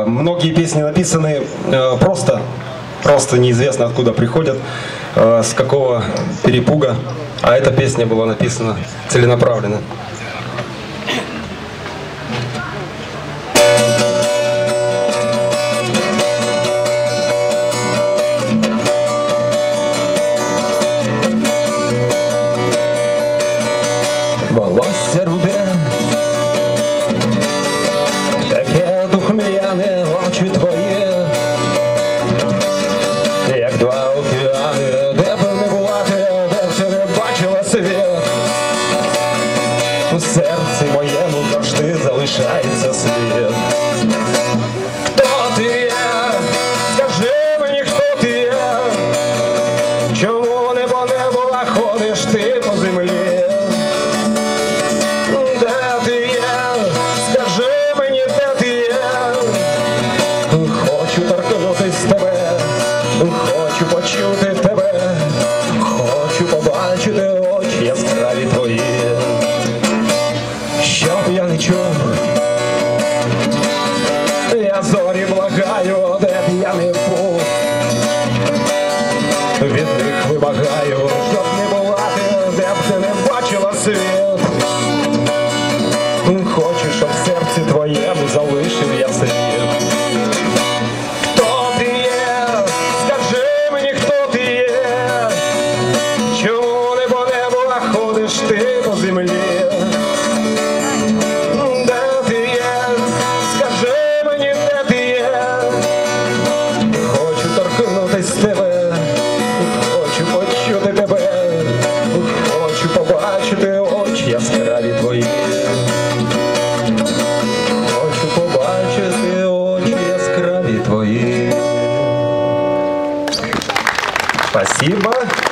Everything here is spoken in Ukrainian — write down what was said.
Многие песни написаны просто неизвестно откуда приходят, с какого перепуга. А эта песня была написана целенаправленно. Волосся руде, таке духмяне, очі твої, як два океани, де б не була ти, де б ти не бачила світ. У серці моєму завжди залишається слід. Хто ти є? Скажи мені, хто ти є? Чому небо не була, ходиш ти по землі? Хочу почути тебе, хочу побачити очі яскраві твої, щоб я не чув, я зорі благаю, де б я не був, від них вимагаю, щоб не була ти, де б ти не бачила світ. Хочу, щоб в серці твоєму залишив я слід. Ти по землі, де ти є? Скажи мені, де ти є? Хочу торкнутись тебе, хочу почути тебе, хочу побачити очі яскраві твої, хочу побачити очі яскраві твої. Спасибо.